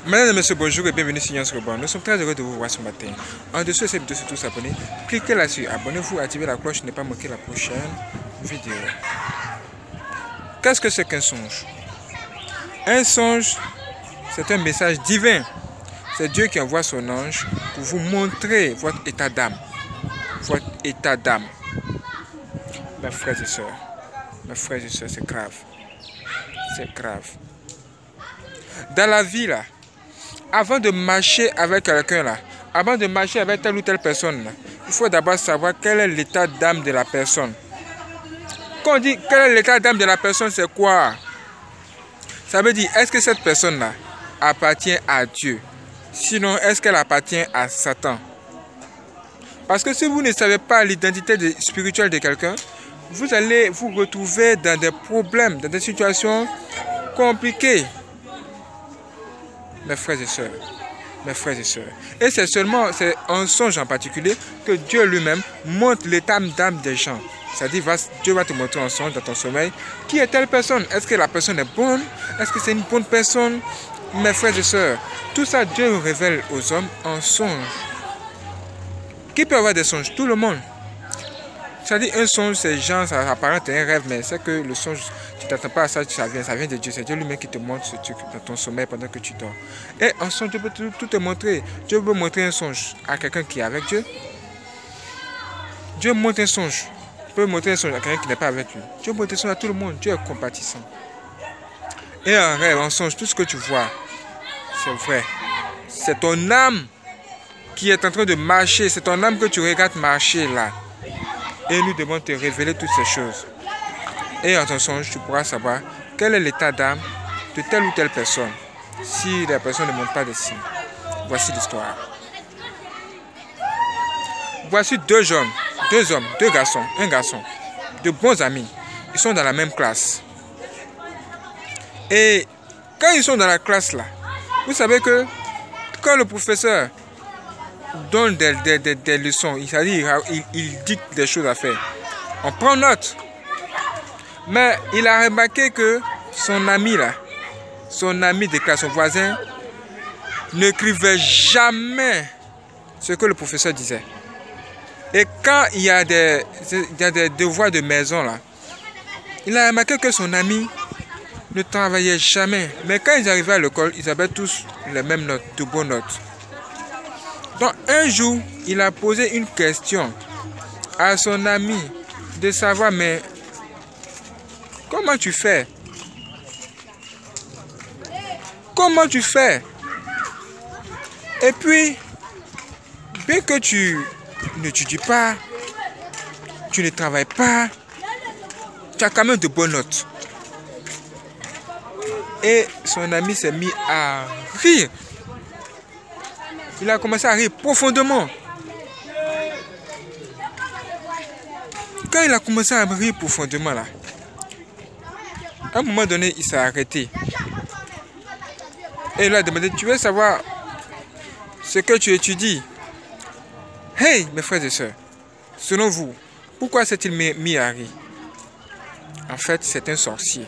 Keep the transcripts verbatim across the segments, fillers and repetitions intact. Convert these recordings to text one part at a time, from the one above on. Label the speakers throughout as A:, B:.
A: Mesdames et messieurs, bonjour et bienvenue sur Nyans Rebond. Nous sommes très heureux de vous voir ce matin. En dessous de cette vidéo, surtout s'abonner. Cliquez là-dessus, abonnez-vous, activez la cloche pour ne pas manquer la prochaine vidéo. Qu'est-ce que c'est qu'un songe? Un songe, c'est un message divin. C'est Dieu qui envoie son ange pour vous montrer votre état d'âme. Votre état d'âme. Mes frères et sœurs, mes frères et sœurs, c'est grave. C'est grave. Dans la vie, là, avant de marcher avec quelqu'un, là, avant de marcher avec telle ou telle personne, là, il faut d'abord savoir quel est l'état d'âme de la personne. Quand on dit quel est l'état d'âme de la personne, c'est quoi? Ça veut dire, est-ce que cette personne-là appartient à Dieu? Sinon, est-ce qu'elle appartient à Satan? Parce que si vous ne savez pas l'identité spirituelle de quelqu'un, vous allez vous retrouver dans des problèmes, dans des situations compliquées. Mes frères et sœurs, mes frères et sœurs. Et c'est seulement, c'est un songe en particulier que Dieu lui-même montre l'état d'âme des gens. C'est-à-dire, Dieu va te montrer un songe dans ton sommeil. Qui est telle personne? Est-ce que la personne est bonne? Est-ce que c'est une bonne personne? Mes frères et sœurs, tout ça, Dieu révèle aux hommes en songe. Qui peut avoir des songes? Tout le monde. C'est-à-dire, un songe, c'est genre, ça apparente à un rêve, mais c'est que le songe, tu ne t'attends pas à ça, ça vient, ça vient de Dieu. C'est Dieu lui-même qui te montre ce truc dans ton sommeil pendant que tu dors. Et un songe, Dieu peut tout, tout te montrer. Dieu peut montrer un songe à quelqu'un qui est avec Dieu. Dieu montre un songe. Il peut montrer un songe à quelqu'un qui n'est pas avec lui. Dieu montre un songe à tout le monde. Dieu est compatissant. Et un rêve, un songe, tout ce que tu vois, c'est vrai. C'est ton âme qui est en train de marcher. C'est ton âme que tu regardes marcher là. Et nous devons te révéler toutes ces choses. Et en ton songe, tu pourras savoir quel est l'état d'âme de telle ou telle personne. Si la personne ne montre pas de signes. Voici l'histoire. Voici deux hommes, deux hommes, deux garçons, un garçon, de bons amis. Ils sont dans la même classe. Et quand ils sont dans la classe là, vous savez que quand le professeur donne des, des, des, des leçons, c'est-à-dire il, il dicte des choses à faire, on prend note. Mais il a remarqué que son ami là, son ami de classe, son voisin, n'écrivait jamais ce que le professeur disait. Et quand il y a des, il y a des devoirs de maison là, il a remarqué que son ami ne travaillait jamais. Mais quand ils arrivaient à l'école, ils avaient tous les mêmes notes, de bonnes notes. Donc un jour, il a posé une question à son ami de savoir, mais comment tu fais? Comment tu fais? Et puis, bien que tu n'étudies pas, tu ne travailles pas, tu as quand même de bonnes notes. Et son ami s'est mis à rire. Il a commencé à rire profondément. Quand il a commencé à rire profondément là, à un moment donné, il s'est arrêté. Et il a demandé, tu veux savoir ce que tu étudies? Hey, mes frères et sœurs, selon vous, pourquoi s'est-il mis à rire? En fait, c'est un sorcier.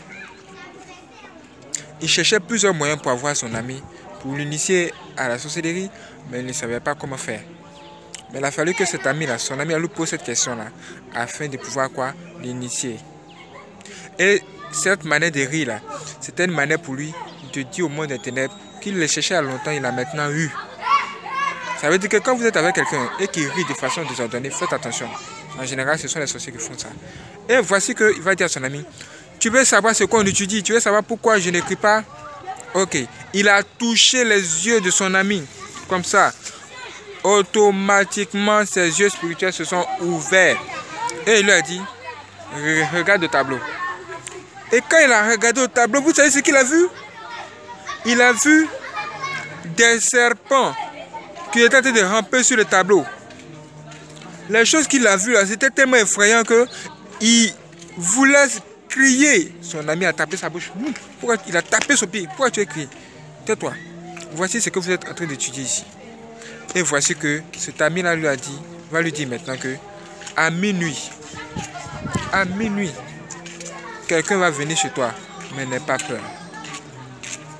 A: Il cherchait plusieurs moyens pour avoir son ami, pour l'initier à la sorcellerie, mais il ne savait pas comment faire. Mais il a fallu que cet ami-là, son ami, lui pose cette question-là, afin de pouvoir quoi? L'initier. Et cette manière de rire là, c'était une manière pour lui de dire au monde des ténèbres qu'il le cherchait à longtemps, il l'a maintenant eu. Ça veut dire que quand vous êtes avec quelqu'un et qu'il rit de façon désordonnée, faites attention. En général, ce sont les sorciers qui font ça. Et voici qu'il va dire à son ami, tu veux savoir ce qu'on étudie? Tu veux savoir pourquoi je n'écris pas? Ok. Il a touché les yeux de son ami. Comme ça. Automatiquement, ses yeux spirituels se sont ouverts. Et il lui a dit, regarde le tableau. Et quand il a regardé au tableau, vous savez ce qu'il a vu? Il a vu des serpents qui étaient en train de ramper sur le tableau. Les choses qu'il a vues là, c'était tellement effrayant que il voulait crier. Son ami a tapé sa bouche. Pourquoi il a tapé son pied? Pourquoi tu as crié? Tais-toi. Voici ce que vous êtes en train d'étudier ici. Et voici que cet ami-là lui a dit, va lui dire maintenant que à minuit, à minuit, quelqu'un va venir chez toi, mais n'aie pas peur.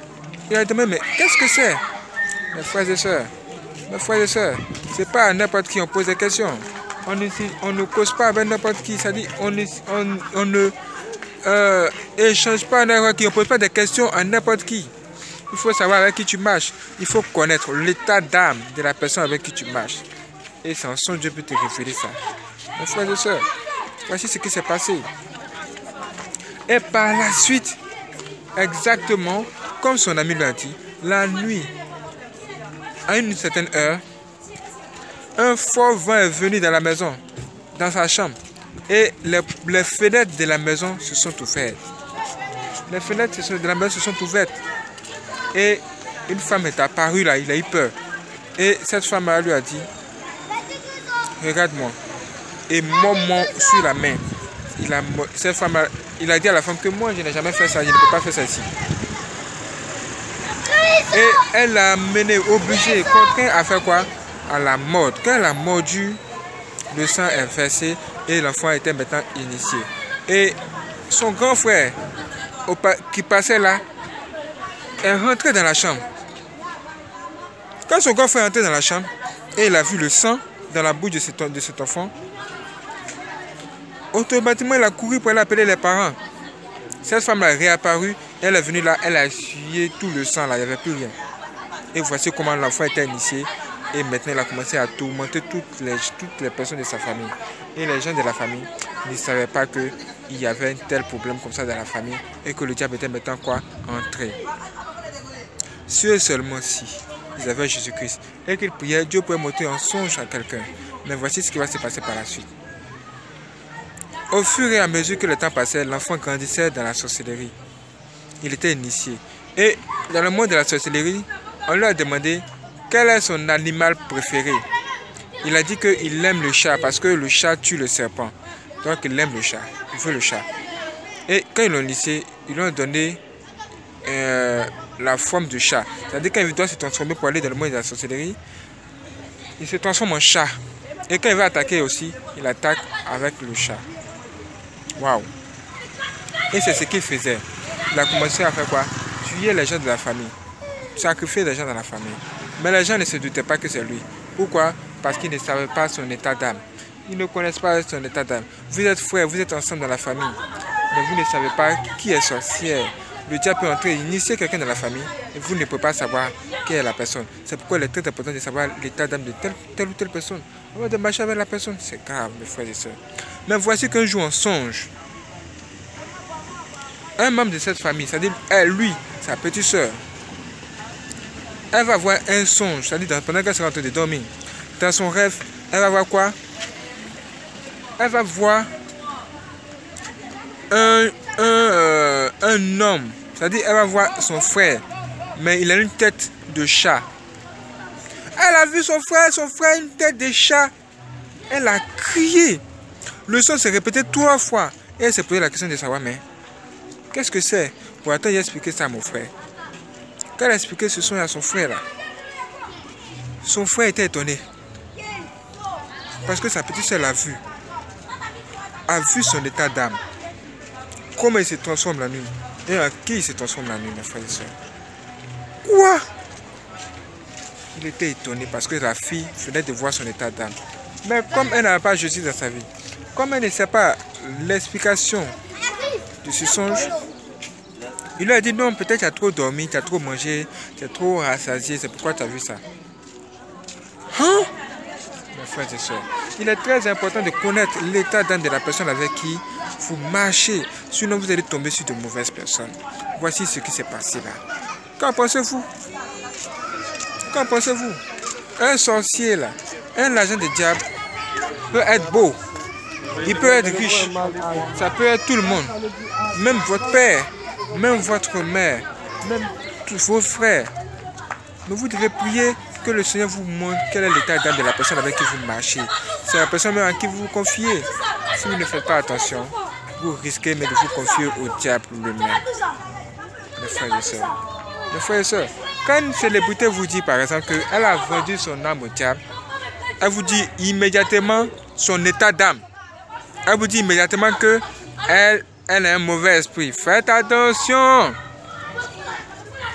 A: Il a demandé, mais qu'est-ce que c'est? Mes frères et sœurs, mes frères et sœurs, c'est pas à n'importe qui on pose des questions. On ne, on ne cause pas avec n'importe qui, c'est-à-dire on, on, on ne euh, échange pas avec n'importe qui, on ne pose pas des questions à n'importe qui. Il faut savoir avec qui tu marches. Il faut connaître l'état d'âme de la personne avec qui tu marches. Et c'est en son Dieu peut te révéler ça. Mes frères et sœurs, voici ce qui s'est passé. Et par la suite, exactement comme son ami lui a dit, la nuit, à une certaine heure, un fort vent est venu dans la maison, dans sa chambre. Et les, les fenêtres de la maison se sont ouvertes. Les fenêtres de la maison se sont ouvertes. Et une femme est apparue là, il a eu peur. Et cette femme lui a dit, regarde-moi. Et mords-moi sur la main. Il a, cette femme a, il a dit à la femme que moi je n'ai jamais fait ça, je ne peux pas faire ça ici. Et elle l'a mené, obligée, contrainte à faire quoi? À la mort. Quand elle a mordu, le sang est versé et l'enfant était maintenant initié. Et son grand frère qui passait là est rentré dans la chambre. Quand son grand frère est entré dans la chambre et il a vu le sang dans la bouche de cet, de cet enfant, automatiquement il a couru pour aller appeler les parents. Cette femme a réapparu, elle est venue là, elle a essuyé tout le sang là, il n'y avait plus rien. Et voici comment l'enfant était initié. Et maintenant il a commencé à tourmenter toutes les, toutes les personnes de sa famille. Et les gens de la famille ne savaient pas qu'il y avait un tel problème comme ça dans la famille. Et que le diable était maintenant quoi? Entré. Si et seulement si ils avaient Jésus-Christ et qu'ils priaient, Dieu pouvait monter en songe à quelqu'un. Mais voici ce qui va se passer par la suite. Au fur et à mesure que le temps passait, l'enfant grandissait dans la sorcellerie. Il était initié. Et dans le monde de la sorcellerie, on lui a demandé quel est son animal préféré. Il a dit qu'il aime le chat parce que le chat tue le serpent. Donc il aime le chat. Il veut le chat. Et quand ils l'ont initié, ils lui ont donné euh, la forme du chat. C'est-à-dire quand il doit se transformer pour aller dans le monde de la sorcellerie, il se transforme en chat. Et quand il va attaquer aussi, il attaque avec le chat. Waouh! Et c'est ce qu'il faisait. Il a commencé à faire quoi? Tuer les gens de la famille. Sacrifier les gens dans la famille. Mais les gens ne se doutaient pas que c'est lui. Pourquoi? Parce qu'ils ne savaient pas son état d'âme. Ils ne connaissent pas son état d'âme. Vous êtes frères, vous êtes ensemble dans la famille. Mais vous ne savez pas qui est sorcière. Le diable peut entrer et initier quelqu'un dans la famille et vous ne pouvez pas savoir qui est la personne. C'est pourquoi il est très important de savoir l'état d'âme de telle, telle ou telle personne. Avant de marcher avec la personne, c'est grave, mes frères et sœurs. Mais voici qu'un jour on songe. Un membre de cette famille, c'est-à-dire elle, lui, sa petite sœur, elle va voir un songe, c'est-à-dire pendant qu'elle sera en train de dormir. Dans son rêve, elle va voir quoi? Elle va voir un, un, euh, un homme, c'est-à-dire elle va voir son frère, mais il a une tête de chat. Elle a vu son frère, son frère a une tête de chat. Elle a crié. Le son s'est répété trois fois. Et elle s'est posé la question de savoir, mais qu'est-ce que c'est? Pour attendre, j'ai expliqué ça à mon frère. Quand elle a expliqué ce son à son frère là, son frère était étonné. Parce que sa petite soeur l'a vu. A vu son état d'âme. Comment il se transforme la nuit. Et en qui il se transforme la nuit, mes frères et sœurs. Quoi? Il était étonné parce que la fille venait de voir son état d'âme. Mais comme elle n'a pas Jésus dans sa vie, comme elle ne sait pas l'explication de ce songe, il lui a dit non, peut-être tu as trop dormi, tu as trop mangé, tu es trop rassasié, c'est pourquoi tu as vu ça. Hein? Mes frères et sœurs, il est très important de connaître l'état d'âme de la personne avec qui vous marchez, sinon vous allez tomber sur de mauvaises personnes. Voici ce qui s'est passé là. Qu'en pensez-vous? Qu'en pensez-vous? Un sorcier là, un agent de diable peut être beau, il peut être riche, ça peut être tout le monde, même votre père, même votre mère, même tous vos frères. Mais vous devez prier que le Seigneur vous montre quel est l'état d'âme de la personne avec qui vous marchez. C'est la personne même en qui vous vous confiez. Si vous ne faites pas attention, vous risquez mais de vous confier au diable lui-même. Mes frères et sœurs, mes frères et sœurs, quand une célébrité vous dit par exemple qu'elle a vendu son âme au diable, elle vous dit immédiatement son état d'âme. Elle vous dit immédiatement que elle, elle a un mauvais esprit. Faites attention.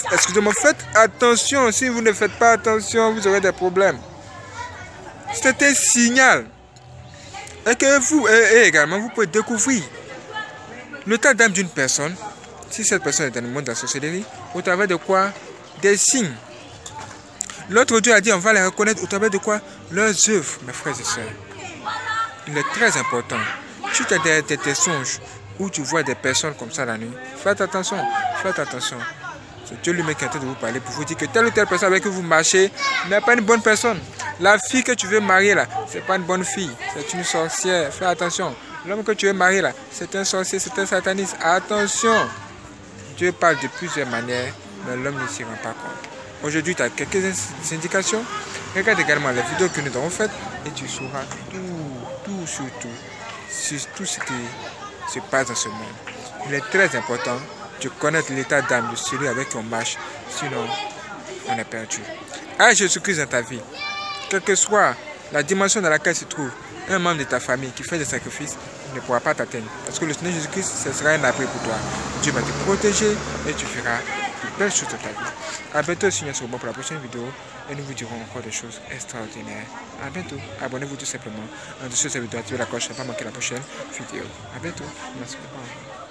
A: excusez-moi, faites attention. Si vous ne faites pas attention, vous aurez des problèmes. C'est un signal. Et que vous, et, et également, vous pouvez découvrir l'état d'âme d'une personne, si cette personne est dans le monde de la sorcellerie, au travers de quoi? Des signes. L'autre Dieu a dit on va les reconnaître au travers de quoi? Leurs œuvres, mes frères et sœurs. Il est très important. Si tu as des, des, des songes où tu vois des personnes comme ça la nuit, faites attention, faites attention. C'est Dieu lui-même qui est en train de vous parler pour vous dire que telle ou telle personne avec qui vous marchez n'est pas une bonne personne. La fille que tu veux marier là, c'est pas une bonne fille, c'est une sorcière. Fais attention. L'homme que tu veux marier là, c'est un sorcier, c'est un sataniste. Attention. Dieu parle de plusieurs manières, mais l'homme ne s'y rend pas compte. Aujourd'hui, tu as quelques indications. Regarde également les vidéos que nous avons faites et tu sauras tout, tout sur tout, sur tout ce qui se passe dans ce monde. Il est très important de connaître l'état d'âme de celui avec qui on marche, sinon on est perdu. Ah, Jésus-Christ dans ta vie, quelle que soit la dimension dans laquelle se trouve un membre de ta famille qui fait des sacrifices, ne pourra pas t'atteindre. Parce que le Seigneur Jésus-Christ, ce sera un abri pour toi. Dieu va te protéger et tu feras de belles choses de ta vie. A bientôt, Seigneur, sur moi pour la prochaine vidéo. Et nous vous dirons encore des choses extraordinaires. A bientôt. Abonnez-vous tout simplement. En dessous de cette vidéo, activez la cloche pour ne pas manquer la prochaine vidéo. A bientôt. Merci beaucoup.